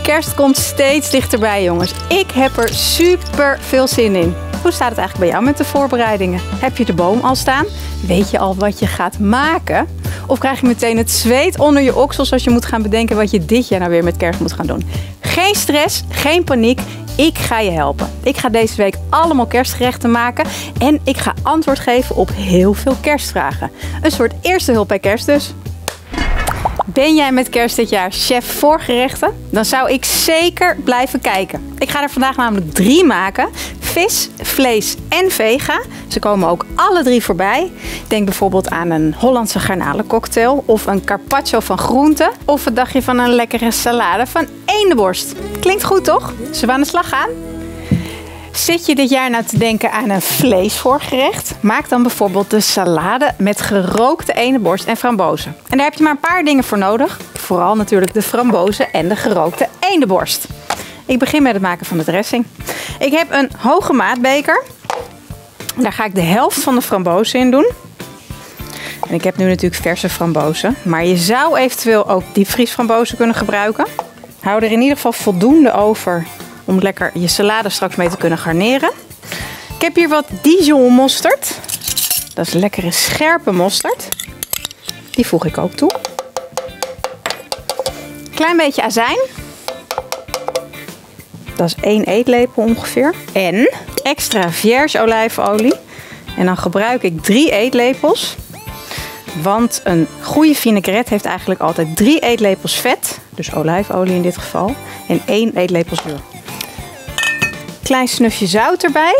kerst komt steeds dichterbij, jongens. Ik heb er super veel zin in. Hoe staat het eigenlijk bij jou met de voorbereidingen? Heb je de boom al staan? Weet je al wat je gaat maken? Of krijg je meteen het zweet onder je oksels als je moet gaan bedenken wat je dit jaar nou weer met kerst moet gaan doen? Geen stress, geen paniek. Ik ga je helpen. Ik ga deze week allemaal kerstgerechten maken en ik ga antwoord geven op heel veel kerstvragen. Een soort eerste hulp bij kerst dus. Ben jij met kerst dit jaar chef voorgerechten? Dan zou ik zeker blijven kijken. Ik ga er vandaag namelijk 3 maken. Vis, vlees en vega. Ze komen ook alle 3 voorbij. Denk bijvoorbeeld aan een Hollandse garnalencocktail of een carpaccio van groenten. Of wat dacht je van een lekkere salade van eendenborst? Klinkt goed toch? Zullen we aan de slag gaan? Zit je dit jaar nou te denken aan een vleesvoorgerecht? Maak dan bijvoorbeeld de salade met gerookte eendenborst en frambozen. En daar heb je maar een paar dingen voor nodig. Vooral natuurlijk de frambozen en de gerookte eendenborst. Ik begin met het maken van de dressing. Ik heb een hoge maatbeker. Daar ga ik de helft van de frambozen in doen. En ik heb nu natuurlijk verse frambozen. Maar je zou eventueel ook diepvriesframbozen kunnen gebruiken. Hou er in ieder geval voldoende over om lekker je salade straks mee te kunnen garneren. Ik heb hier wat Dijon mosterd. Dat is lekkere scherpe mosterd. Die voeg ik ook toe. Klein beetje azijn. Dat is 1 eetlepel ongeveer. En extra vierge olijfolie. En dan gebruik ik 3 eetlepels. Want een goede vinaigrette heeft eigenlijk altijd 3 eetlepels vet. Dus olijfolie in dit geval. En 1 eetlepel zuur. Klein snufje zout erbij.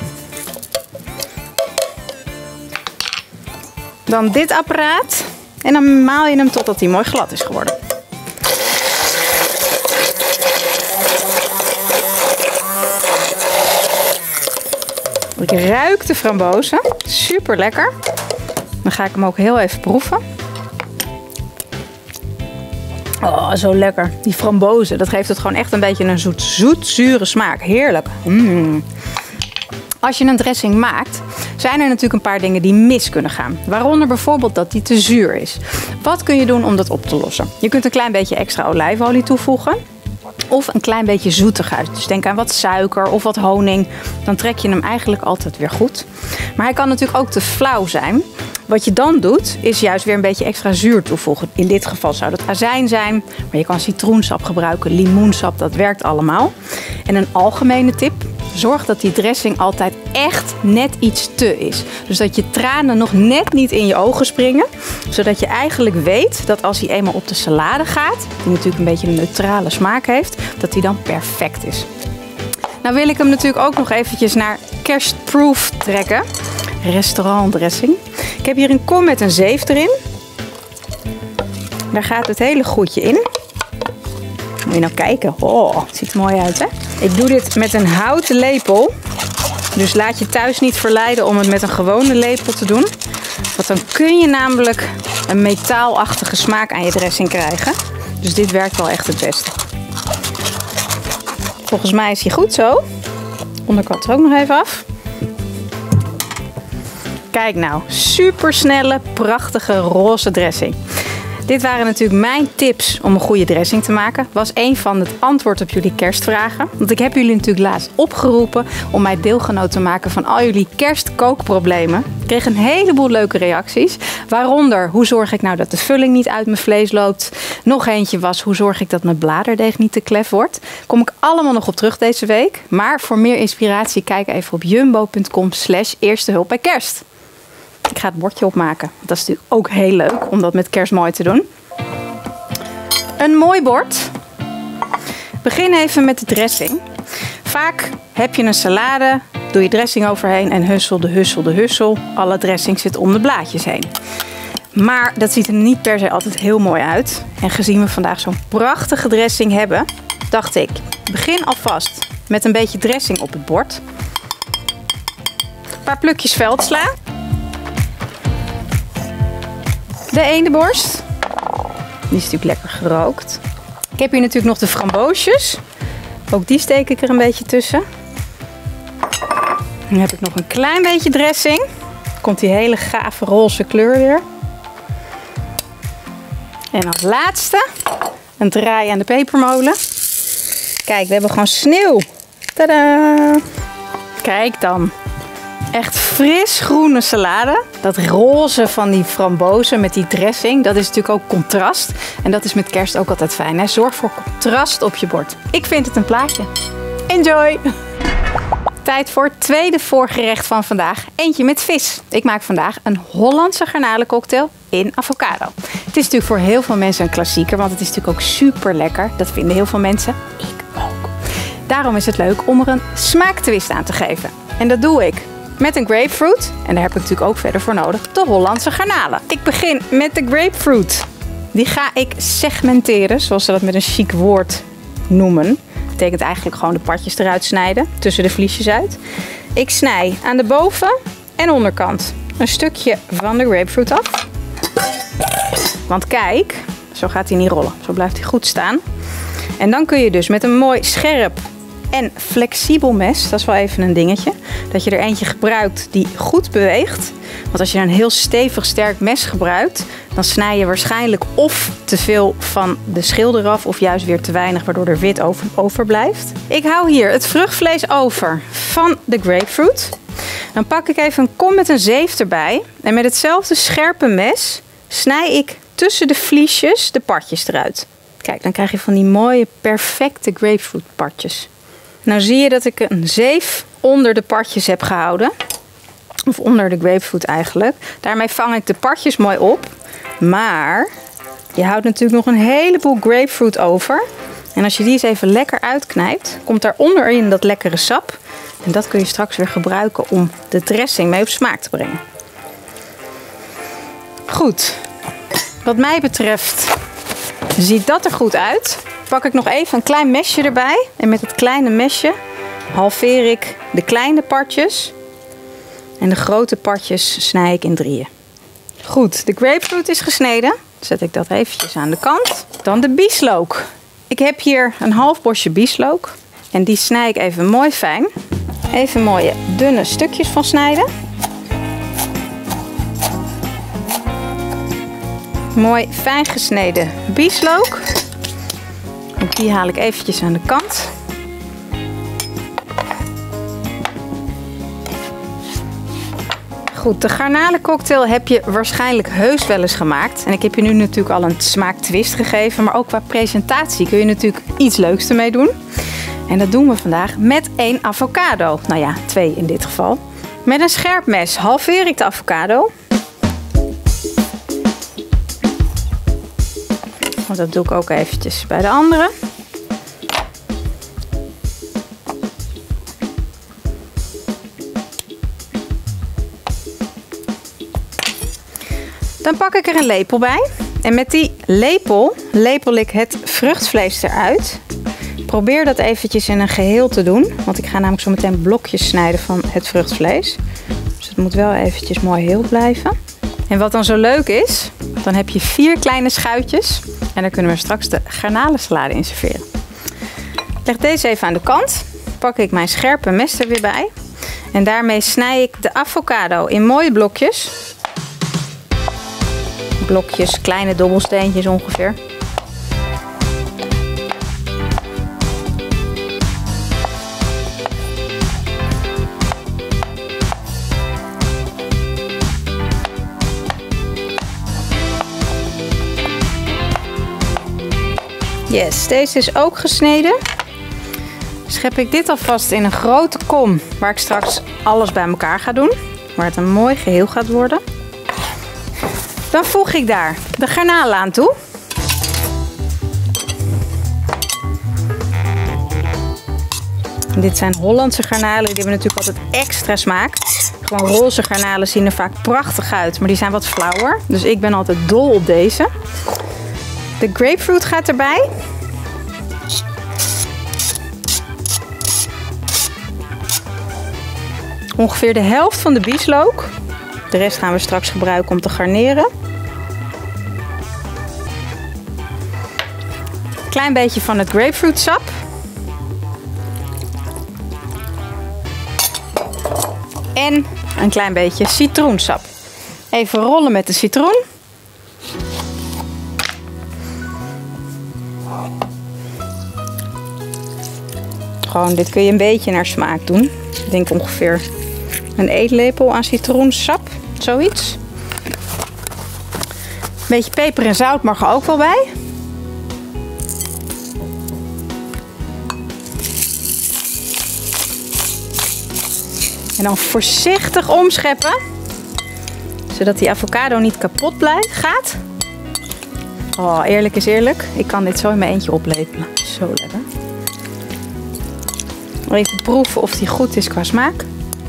Dan dit apparaat. En dan maal je hem totdat hij mooi glad is geworden. Ik ruik de frambozen. Super lekker. Dan ga ik hem ook heel even proeven. Oh, zo lekker. Die frambozen, dat geeft het gewoon echt een beetje een zoet-zure smaak. Heerlijk. Als je een dressing maakt, zijn er natuurlijk een paar dingen die mis kunnen gaan. Waaronder bijvoorbeeld dat die te zuur is. Wat kun je doen om dat op te lossen? Je kunt een klein beetje extra olijfolie toevoegen. Of een klein beetje zoetigheid. Dus denk aan wat suiker of wat honing. Dan trek je hem eigenlijk altijd weer goed. Maar hij kan natuurlijk ook te flauw zijn. Wat je dan doet, is juist weer een beetje extra zuur toevoegen. In dit geval zou dat azijn zijn. Maar je kan citroensap gebruiken, limoensap. Dat werkt allemaal. En een algemene tip. Zorg dat die dressing altijd echt net iets te is. Dus dat je tranen nog net niet in je ogen springen. Zodat je eigenlijk weet dat als hij eenmaal op de salade gaat, die natuurlijk een beetje een neutrale smaak heeft, dat hij dan perfect is. Nou wil ik hem natuurlijk ook nog eventjes naar kerstproof trekken. Restaurantdressing. Ik heb hier een kom met een zeef erin. Daar gaat het hele goedje in. Moet je nou kijken. Oh, het ziet er mooi uit, hè? Ik doe dit met een houten lepel. Dus laat je thuis niet verleiden om het met een gewone lepel te doen. Want dan kun je namelijk een metaalachtige smaak aan je dressing krijgen. Dus dit werkt wel echt het beste. Volgens mij is hij goed zo. Onderkant er ook nog even af. Kijk nou, super snelle, prachtige roze dressing. Dit waren natuurlijk mijn tips om een goede dressing te maken. Was een van het antwoord op jullie kerstvragen. Want ik heb jullie natuurlijk laatst opgeroepen om mij deelgenoot te maken van al jullie kerstkookproblemen. Ik kreeg een heleboel leuke reacties. Waaronder, hoe zorg ik nou dat de vulling niet uit mijn vlees loopt? Nog eentje was, hoe zorg ik dat mijn bladerdeeg niet te klef wordt? Kom ik allemaal nog op terug deze week. Maar voor meer inspiratie kijk even op jumbo.com/eerstehulp bij kerst. Ik ga het bordje opmaken. Dat is natuurlijk ook heel leuk om dat met kerst mooi te doen. Een mooi bord. Begin even met de dressing. Vaak heb je een salade, doe je dressing overheen en hussel de hussel de hussel. Alle dressing zit om de blaadjes heen. Maar dat ziet er niet per se altijd heel mooi uit. En gezien we vandaag zo'n prachtige dressing hebben, dacht ik, begin alvast met een beetje dressing op het bord. Een paar plukjes veldsla. De eendenborst. Die is natuurlijk lekker gerookt. Ik heb hier natuurlijk nog de framboosjes. Ook die steek ik er een beetje tussen. Dan heb ik nog een klein beetje dressing. Komt die hele gave roze kleur weer. En als laatste een draai aan de pepermolen. Kijk, we hebben gewoon sneeuw. Tadaa! Kijk dan. Echt fris groene salade. Dat roze van die frambozen met die dressing, dat is natuurlijk ook contrast. En dat is met kerst ook altijd fijn, hè? Zorg voor contrast op je bord. Ik vind het een plaatje. Enjoy! Tijd voor het tweede voorgerecht van vandaag. Eentje met vis. Ik maak vandaag een Hollandse garnalencocktail in avocado. Het is natuurlijk voor heel veel mensen een klassieker, want het is natuurlijk ook super lekker. Dat vinden heel veel mensen. Ik ook. Daarom is het leuk om er een smaaktwist aan te geven. En dat doe ik met een grapefruit. En daar heb ik natuurlijk ook verder voor nodig de Hollandse garnalen. Ik begin met de grapefruit. Die ga ik segmenteren, zoals ze dat met een chic woord noemen. Dat betekent eigenlijk gewoon de partjes eruit snijden, tussen de vliesjes uit. Ik snij aan de boven- en onderkant een stukje van de grapefruit af. Want kijk, zo gaat hij niet rollen. Zo blijft hij goed staan. En dan kun je dus met een mooi scherp en flexibel mes, dat is wel even een dingetje, dat je er eentje gebruikt die goed beweegt. Want als je een heel stevig sterk mes gebruikt, dan snij je waarschijnlijk of te veel van de schil eraf of juist weer te weinig, waardoor er wit overblijft. Ik hou hier het vruchtvlees over van de grapefruit. Dan pak ik even een kom met een zeef erbij en met hetzelfde scherpe mes snij ik tussen de vliesjes de partjes eruit. Kijk, dan krijg je van die mooie perfecte grapefruit partjes. Nou zie je dat ik een zeef onder de partjes heb gehouden. Of onder de grapefruit eigenlijk. Daarmee vang ik de partjes mooi op. Maar je houdt natuurlijk nog een heleboel grapefruit over. En als je die eens even lekker uitknijpt, komt daar onderin dat lekkere sap. En dat kun je straks weer gebruiken om de dressing mee op smaak te brengen. Goed. Wat mij betreft ziet dat er goed uit. Pak ik nog even een klein mesje erbij. En met het kleine mesje halveer ik de kleine partjes. En de grote partjes snij ik in drieën. Goed, de grapefruit is gesneden. Zet ik dat eventjes aan de kant. Dan de bieslook. Ik heb hier een half bosje bieslook. En die snij ik even mooi fijn. Even mooie dunne stukjes van snijden. Mooi fijn gesneden bieslook. Ook die haal ik eventjes aan de kant. Goed, de garnalencocktail heb je waarschijnlijk heus wel eens gemaakt. En ik heb je nu natuurlijk al een smaaktwist gegeven. Maar ook qua presentatie kun je natuurlijk iets leuks ermee doen. En dat doen we vandaag met 1 avocado. Nou ja, 2 in dit geval. Met een scherp mes halveer ik de avocado. Want dat doe ik ook eventjes bij de andere. Dan pak ik er een lepel bij. En met die lepel ik het vruchtvlees eruit. Probeer dat eventjes in een geheel te doen. Want ik ga namelijk zo meteen blokjes snijden van het vruchtvlees. Dus het moet wel eventjes mooi heel blijven. En wat dan zo leuk is, dan heb je 4 kleine schuitjes. En daar kunnen we straks de garnalensalade in serveren. Ik leg deze even aan de kant. Pak ik mijn scherpe mes er weer bij. En daarmee snij ik de avocado in mooie blokjes. Blokjes, kleine dobbelsteentjes ongeveer. Yes, deze is ook gesneden. Schep ik dit alvast in een grote kom waar ik straks alles bij elkaar ga doen. Waar het een mooi geheel gaat worden. Dan voeg ik daar de garnalen aan toe. Dit zijn Hollandse garnalen, die hebben natuurlijk altijd extra smaak. Gewoon roze garnalen zien er vaak prachtig uit, maar die zijn wat flauwer. Dus ik ben altijd dol op deze. De grapefruit gaat erbij. Ongeveer de helft van de bieslook. De rest gaan we straks gebruiken om te garneren. Klein beetje van het grapefruitsap. En een klein beetje citroensap. Even rollen met de citroen. gewoon, dit kun je een beetje naar smaak doen. Ik denk ongeveer een eetlepel aan citroensap, zoiets. Een beetje peper en zout mag er ook wel bij. En dan voorzichtig omscheppen, zodat die avocado niet kapot gaat. Oh, eerlijk is eerlijk. Ik kan dit zo in mijn eentje oplepelen. Zo lekker. Even proeven of die goed is qua smaak.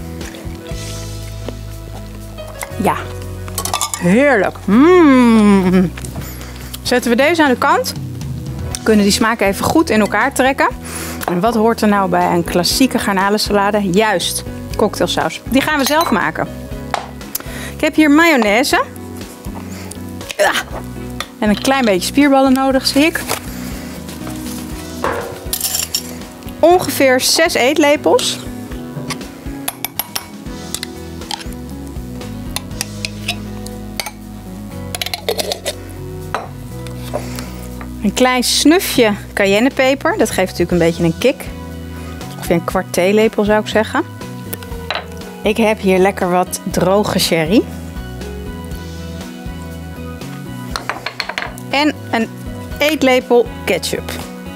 Ja, heerlijk. Zetten we deze aan de kant. Kunnen die smaken even goed in elkaar trekken. En wat hoort er nou bij een klassieke garnalensalade? Juist, cocktailsaus. Die gaan we zelf maken. Ik heb hier mayonaise. En een klein beetje spierballen nodig, zie ik. Ongeveer 6 eetlepels. Een klein snufje cayennepeper. Dat geeft natuurlijk een beetje een kick. Ongeveer een kwart theelepel zou ik zeggen. Ik heb hier lekker wat droge sherry. En een eetlepel ketchup.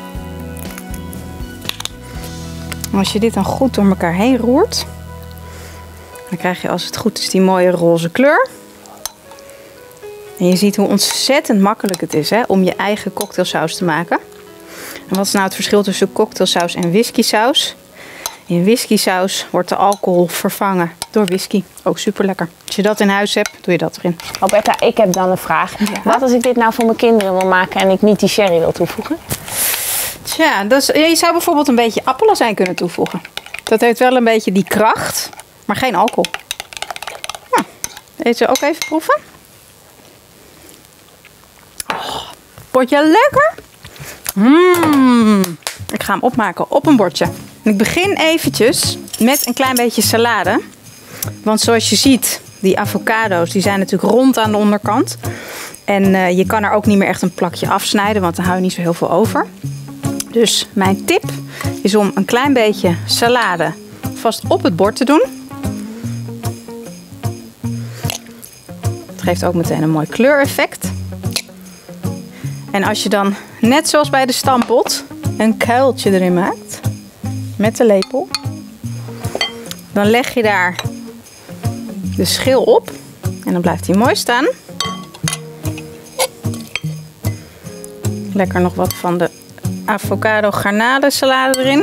Als je dit dan goed door elkaar heen roert, dan krijg je als het goed is die mooie roze kleur. En je ziet hoe ontzettend makkelijk het is, hè, om je eigen cocktailsaus te maken. En wat is nou het verschil tussen cocktailsaus en whiskysaus? In whiskysaus wordt de alcohol vervangen door whisky. Ook super lekker. Als je dat in huis hebt, doe je dat erin. Roberta, ik heb dan een vraag. Ja. Wat als ik dit nou voor mijn kinderen wil maken en ik niet die sherry wil toevoegen? Tja, je zou bijvoorbeeld een beetje appelazijn kunnen toevoegen. Dat heeft wel een beetje die kracht, maar geen alcohol. Nou, deze ook even proeven. Oh, potje lekker. Ik ga hem opmaken op een bordje. En ik begin eventjes met een klein beetje salade. Want zoals je ziet, die avocado's die zijn natuurlijk rond aan de onderkant. En je kan er ook niet meer echt een plakje afsnijden, want dan hou je niet zo heel veel over. Dus mijn tip is om een klein beetje salade vast op het bord te doen. Het geeft ook meteen een mooi kleureffect. En als je dan, net zoals bij de stampot, een kuiltje erin maakt met de lepel, dan leg je daar de schil op en dan blijft hij mooi staan. Lekker nog wat van de avocado garnalensalade erin.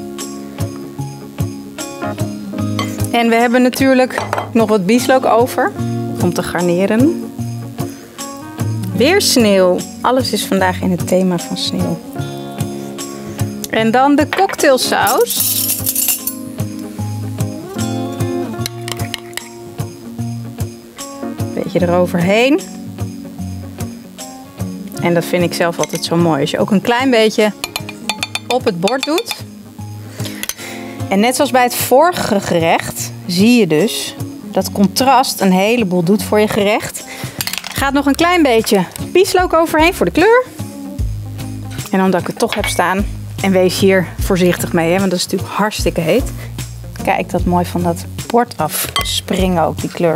En we hebben natuurlijk nog wat bieslook over om te garneren. Weer sneeuw. Alles is vandaag in het thema van sneeuw. En dan de cocktailsaus. Beetje eroverheen. En dat vind ik zelf altijd zo mooi. Als je ook een klein beetje op het bord doet. En net zoals bij het vorige gerecht zie je dus dat contrast een heleboel doet voor je gerecht. Gaat nog een klein beetje bieslook overheen voor de kleur. En omdat ik het toch heb staan. En wees hier voorzichtig mee, hè, want dat is natuurlijk hartstikke heet. Kijk dat mooi van dat bord af springen ook, die kleur.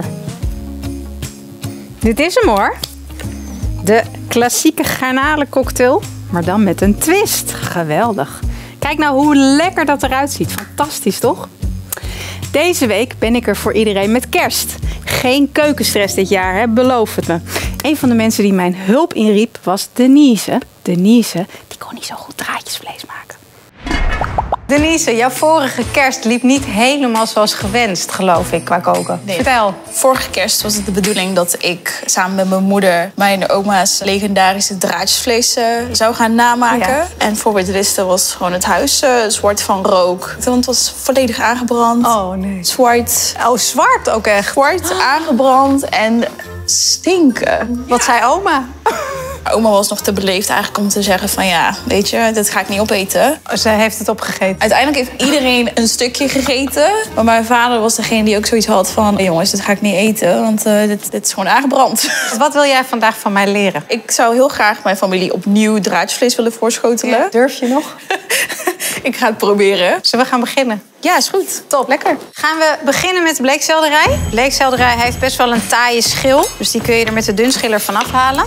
Dit is hem hoor. De klassieke garnalencocktail, maar dan met een twist. Geweldig. Kijk nou hoe lekker dat eruit ziet. Fantastisch toch? Deze week ben ik er voor iedereen met kerst. Geen keukenstress dit jaar, hè? Beloof het me. Een van de mensen die mijn hulp inriep was Denise. Denise, die kon niet zo goed draadjesvlees maken. Denise, jouw vorige kerst liep niet helemaal zoals gewenst, geloof ik, qua koken. Nee. Vertel. Vorige kerst was het de bedoeling dat ik samen met mijn moeder mijn oma's legendarische draadjesvlees zou gaan namaken. Ja. En voor we het wisten was gewoon het huis zwart van rook. Want het was volledig aangebrand. Oh nee. Zwart. Oh, zwart ook echt. Zwart, aangebrand en stinken. Wat zei oma? Oma was nog te beleefd eigenlijk om te zeggen van ja, weet je, dit ga ik niet opeten. Ze heeft het opgegeten. Uiteindelijk heeft iedereen een stukje gegeten. Maar mijn vader was degene die ook zoiets had van... jongens, dit ga ik niet eten, want dit is gewoon aangebrand. Wat wil jij vandaag van mij leren? Ik zou heel graag mijn familie opnieuw draadjesvlees willen voorschotelen. Ja, durf je nog? Ik ga het proberen. Zullen we gaan beginnen? Ja, is goed. Top, lekker. Gaan we beginnen met de bleekselderij. Bleekselderij heeft best wel een taaie schil. Dus die kun je er met de dunschiller vanaf halen.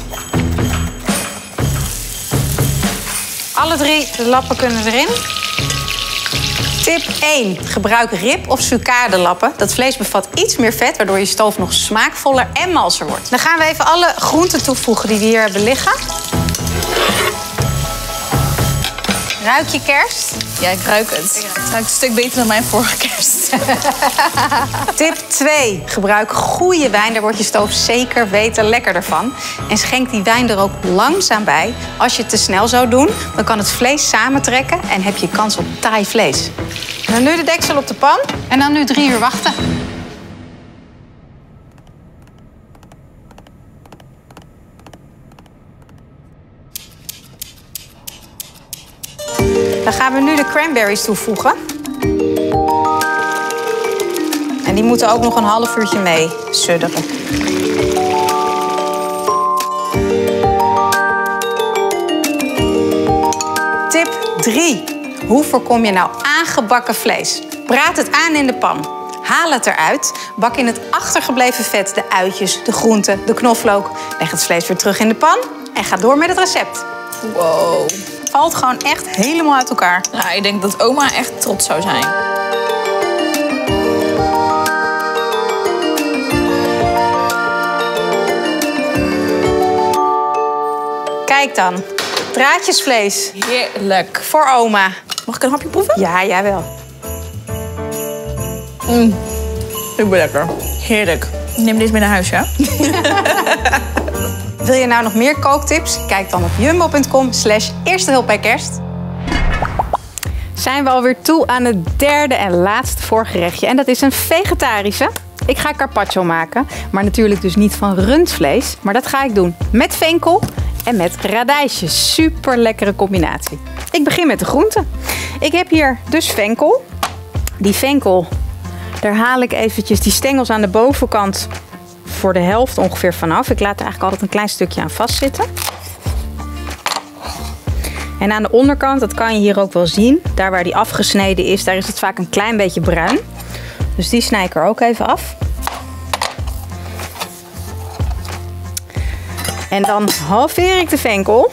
Alle 3 de lappen kunnen erin. Tip 1. Gebruik rib- of sucade-lappen. Dat vlees bevat iets meer vet, waardoor je stoof nog smaakvoller en malser wordt. Dan gaan we even alle groenten toevoegen die we hier hebben liggen. Ruik je kerst? Ja, ik ruik het. Het ruikt een stuk beter dan mijn vorige kerst. Tip 2. Gebruik goede wijn. Daar wordt je stoof zeker weten lekkerder van. En schenk die wijn er ook langzaam bij. Als je het te snel zou doen, dan kan het vlees samentrekken en heb je kans op taai vlees. En dan nu de deksel op de pan. En dan nu 3 uur wachten. Dan gaan we nu de cranberries toevoegen. En die moeten ook nog een half uurtje mee sudderen. Tip 3. Hoe voorkom je nou aangebakken vlees? Praat het aan in de pan. Haal het eruit. Bak in het achtergebleven vet de uitjes, de groenten, de knoflook. Leg het vlees weer terug in de pan en ga door met het recept. Wow. Valt gewoon echt helemaal uit elkaar. Nou, ik denk dat oma echt trots zou zijn. Kijk dan. Draadjesvlees. Heerlijk. Voor oma. Mag ik een hapje proeven? Ja, jij wel. Ik ben lekker. Heerlijk. Ik neem deze mee naar huis, ja? Wil je nou nog meer kooktips? Kijk dan op jumbo.com/eerstehulp bij kerst. Zijn we alweer toe aan het derde en laatste voorgerechtje. En dat is een vegetarische. Ik ga carpaccio maken. Maar natuurlijk dus niet van rundvlees. Maar dat ga ik doen met venkel en met radijsjes. Super lekkere combinatie. Ik begin met de groenten. Ik heb hier dus venkel. Die venkel, daar haal ik eventjes die stengels aan de bovenkant voor de helft ongeveer vanaf. Ik laat er eigenlijk altijd een klein stukje aan vastzitten. En aan de onderkant, dat kan je hier ook wel zien, daar waar die afgesneden is, daar is het vaak een klein beetje bruin. Dus die snij ik er ook even af. En dan halveer ik de venkel.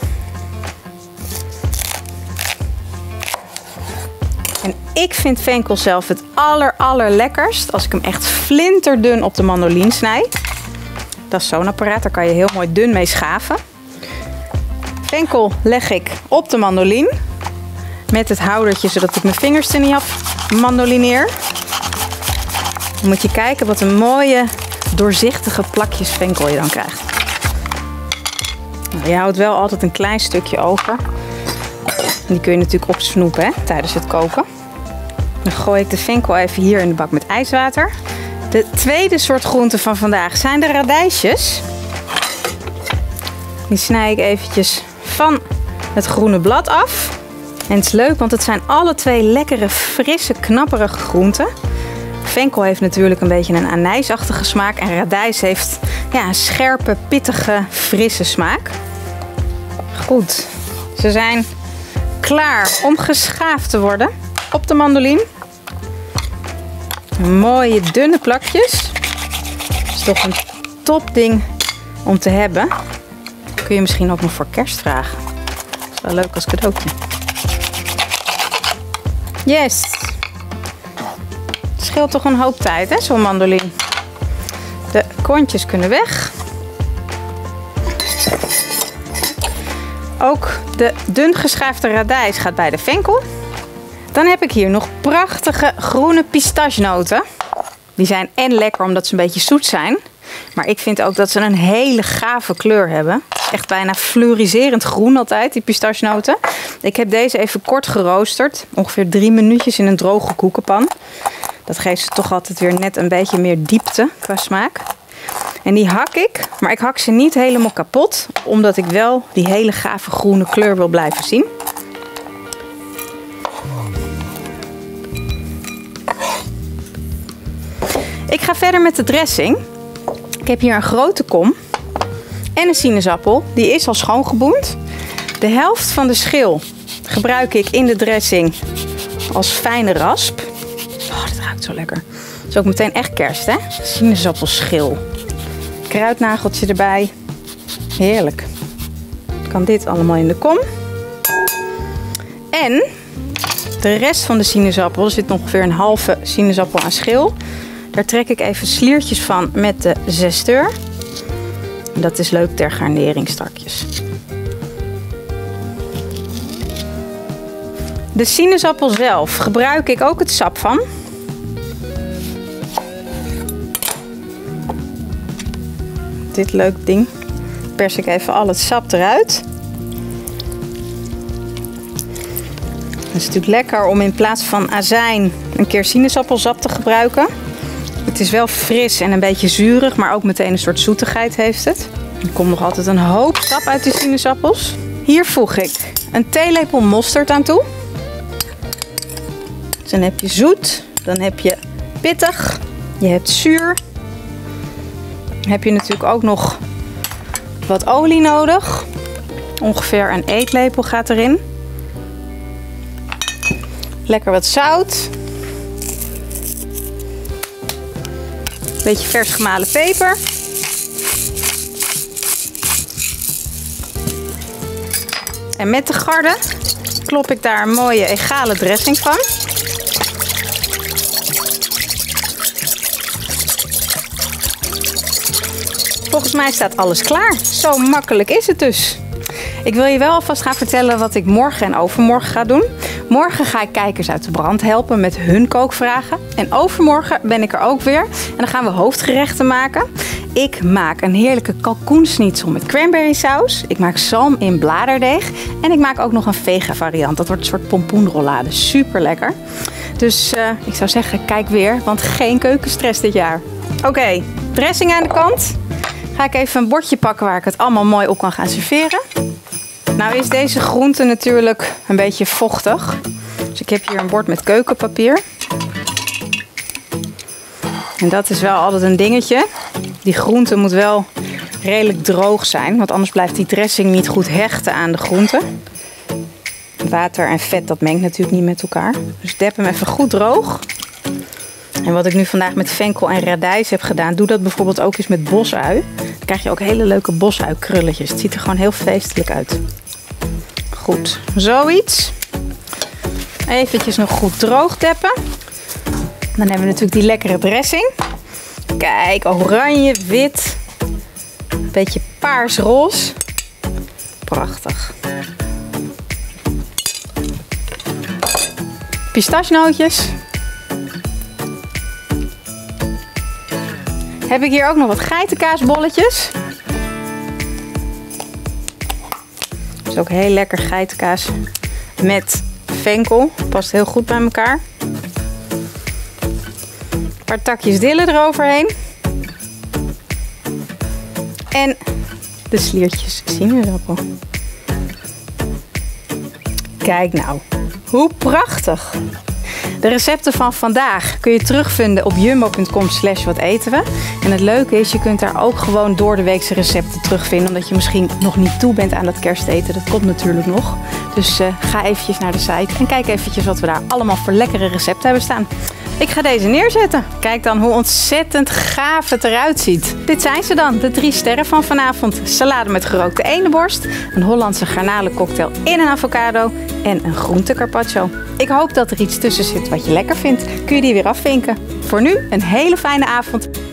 En ik vind venkel zelf het allerlekkerst als ik hem echt flinterdun op de mandoline snij. Dat is zo'n apparaat, daar kan je heel mooi dun mee schaven. Venkel leg ik op de mandoline met het houdertje, zodat ik mijn vingers er niet af mandolineer. Dan moet je kijken wat een mooie doorzichtige plakjes venkel je dan krijgt. Nou, je houdt wel altijd een klein stukje over. Die kun je natuurlijk opsnoepen hè, tijdens het koken. Dan gooi ik de venkel even hier in de bak met ijswater. De tweede soort groente van vandaag zijn de radijsjes. Die snij ik eventjes van het groene blad af. En het is leuk, want het zijn alle 2 lekkere, frisse, knapperige groenten. Venkel heeft natuurlijk een beetje een anijsachtige smaak. En radijs heeft een scherpe, pittige, frisse smaak. Goed, ze zijn klaar om geschaafd te worden op de mandoline. Mooie dunne plakjes. Dat is toch een top ding om te hebben. Kun je misschien ook nog voor kerst vragen. Dat is wel leuk als cadeautje. Yes. Het scheelt toch een hoop tijd hè, zo'n mandoline. De kontjes kunnen weg. Ook de dun geschaafde radijs gaat bij de venkel. Dan heb ik hier nog prachtige groene pistachenoten. Die zijn en lekker omdat ze een beetje zoet zijn. Maar ik vind ook dat ze een hele gave kleur hebben. Het is echt bijna fluoriserend groen altijd, die pistachenoten. Ik heb deze even kort geroosterd. Ongeveer 3 minuutjes in een droge koekenpan. Dat geeft ze toch altijd weer net een beetje meer diepte qua smaak. En die hak ik, maar ik hak ze niet helemaal kapot. Omdat ik wel die hele gave groene kleur wil blijven zien. Ik ga verder met de dressing. Ik heb hier een grote kom en een sinaasappel. Die is al schoongeboend. De helft van de schil gebruik ik in de dressing als fijne rasp. Oh, dat ruikt zo lekker. Dat is ook meteen echt kerst, hè? Sinaasappelschil. Kruidnageltje erbij. Heerlijk. Kan dit allemaal in de kom. En de rest van de sinaasappel, er zit ongeveer een halve sinaasappel aan schil. Daar trek ik even sliertjes van met de zesteur. En dat is leuk ter garnering strakjes. De sinaasappel zelf gebruik ik ook het sap van. Dit leuk ding. Pers ik even al het sap eruit. Het is natuurlijk lekker om in plaats van azijn een keer sinaasappelsap te gebruiken. Het is wel fris en een beetje zuurig, maar ook meteen een soort zoetigheid heeft het. Er komt nog altijd een hoop sap uit de sinaasappels. Hier voeg ik een theelepel mosterd aan toe. Dus dan heb je zoet, dan heb je pittig, je hebt zuur. Dan heb je natuurlijk ook nog wat olie nodig. Ongeveer een eetlepel gaat erin. Lekker wat zout. Beetje vers gemalen peper. En met de garde klop ik daar een mooie egale dressing van. Volgens mij staat alles klaar. Zo makkelijk is het dus. Ik wil je wel alvast gaan vertellen wat ik morgen en overmorgen ga doen. Morgen ga ik kijkers uit de brand helpen met hun kookvragen. En overmorgen ben ik er ook weer. En dan gaan we hoofdgerechten maken. Ik maak een heerlijke kalkoensnitzel met cranberry saus. Ik maak zalm in bladerdeeg. En ik maak ook nog een vega variant. Dat wordt een soort pompoenrollade. Super lekker. Dus ik zou zeggen, kijk weer. Want geen keukenstress dit jaar. Oké, dressing aan de kant. Ga ik even een bordje pakken waar ik het allemaal mooi op kan gaan serveren. Nou is deze groente natuurlijk een beetje vochtig. Dus ik heb hier een bord met keukenpapier. En dat is wel altijd een dingetje. Die groente moet wel redelijk droog zijn. Want anders blijft die dressing niet goed hechten aan de groente. Water en vet, dat mengt natuurlijk niet met elkaar. Dus dep hem even goed droog. En wat ik nu vandaag met venkel en radijs heb gedaan, doe dat bijvoorbeeld ook eens met bosui. Dan krijg je ook hele leuke bosui-krulletjes. Het ziet er gewoon heel feestelijk uit. Goed, zoiets. Eventjes nog goed droog deppen. Dan hebben we natuurlijk die lekkere dressing. Kijk, oranje, wit. Een beetje paars-roze. Prachtig. Pistachenootjes. Heb ik hier ook nog wat geitenkaasbolletjes. Dat is ook heel lekker geitenkaas met venkel. Past heel goed bij elkaar. Een paar takjes dille eroverheen. En de sliertjes sinaasappel. Kijk nou, hoe prachtig. De recepten van vandaag kun je terugvinden op jumbo.com/watetenwe. En het leuke is, je kunt daar ook gewoon door de weekse recepten terugvinden. Omdat je misschien nog niet toe bent aan dat kersteten. Dat komt natuurlijk nog. Dus ga eventjes naar de site en kijk eventjes wat we daar allemaal voor lekkere recepten hebben staan. Ik ga deze neerzetten. Kijk dan hoe ontzettend gaaf het eruit ziet. Dit zijn ze dan, de 3 sterren van vanavond. Salade met gerookte eendenborst, een Hollandse garnalencocktail in een avocado en een groente carpaccio. Ik hoop dat er iets tussen zit wat je lekker vindt. Kun je die weer afvinken. Voor nu een hele fijne avond.